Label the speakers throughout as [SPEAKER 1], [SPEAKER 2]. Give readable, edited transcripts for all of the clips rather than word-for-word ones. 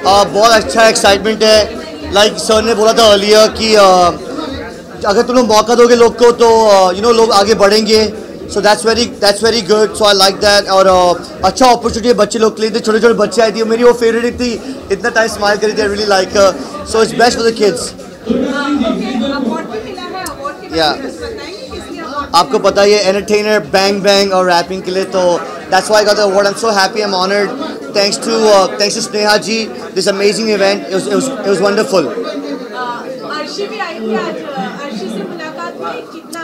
[SPEAKER 1] बहुत अच्छा एक्साइटमेंट है। लाइक सर ने बोला था अर्लियर कि अगर तुम लोग मौका दोगे लोग को तो लोग आगे बढ़ेंगे। So that's very good. So I like that. और अच्छा अपॉर्चुनिटी है बच्चे लोग के लिए। छोटे छोटे बच्चे आई थी, मेरी वो फेवरेट थी, इतना टाइम स्माइल करी थी। I really like so it's best for the kids. या आपको पता ही है एंटरटेनर बैंग बैंग और रैपिंग के लिए, तो that's why I got the award. I am so happy, I am honoured. Thanks to Sneha ji, this amazing event. It was wonderful.
[SPEAKER 2] Arshi भी आई थी आज, अर्शी से मुलाकात हुई कितना?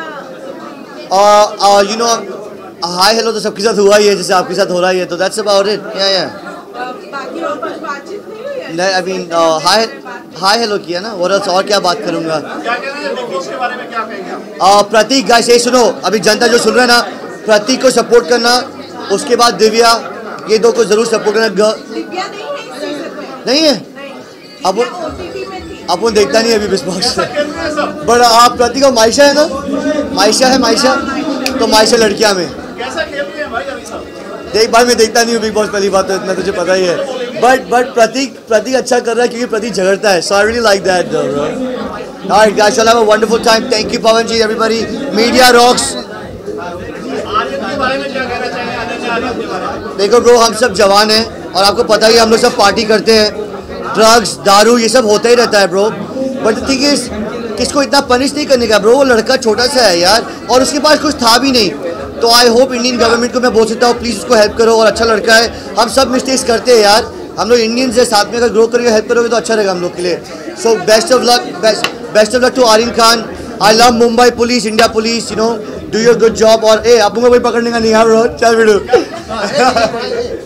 [SPEAKER 1] हाय हेलो तो सबके साथ हुआ ही है, जैसे आपके साथ हो रहा ही है, तो that's about it.
[SPEAKER 2] बाकी और कुछ बातचीत नहीं हुई?
[SPEAKER 1] नहीं, I mean हाय हेलो किया ना, और और क्या बात करूँगा।
[SPEAKER 3] क्या कहना है निखिल के बारे में, क्या कहेंगे आप?
[SPEAKER 1] प्रतीक गाइस ये सुनो, अभी जनता जो सुन रहा है ना, प्रतीक को सपोर्ट करना, उसके बाद दिव्या, ये दो को जरूर सपोर्ट करना।
[SPEAKER 2] दिव्या नहीं है इस सीजन में?
[SPEAKER 1] नहीं है, अब वो देखता नहीं है अभी बिग बॉस से। बट आप प्रतीक और मायशा है ना, मायशा तो मायशा लड़कियां में
[SPEAKER 3] कैसा खेल रही है भाई अभी सब?
[SPEAKER 1] देख भाई, मैं देखता नहीं हूँ बिग बॉस, पहली बात तो इतना तुझे पता ही है। बट प्रतीक अच्छा कर रहा है क्योंकि प्रतीक झगड़ता है। So I really like that bro. Alright guys, shall have a wonderful time. Thank you Pavan ji, everybody. Media rocks.
[SPEAKER 3] Aryan के बारे में क्या कहना चाहिए? आर्यन के बारे में
[SPEAKER 1] देखो ब्रो, हम सब जवान हैं और आपको पता ही है हम लोग सब पार्टी करते हैं, ड्रग्स दारू ये सब होता ही रहता है bro. But the thing is, किसको इतना पनिश नहीं करने का ब्रो, वो लड़का छोटा सा है यार, और उसके पास कुछ था भी नहीं। तो आई होप इंडियन गवर्नमेंट को मैं बोल सकता हूँ, प्लीज़ उसको हेल्प करो। और अच्छा लड़का है, हम सब मिस्टेक्स करते हैं यार, हम लोग इंडियंस है, साथ में अगर ग्रो करोगे, हेल्प करोगे तो अच्छा रहेगा हम लोग के लिए। So best of luck to Aryan Khan. I love Mumbai police, India police, do your good job. और आप मुंबई पकड़ने का नहीं है ब्रो, चल वीडियो।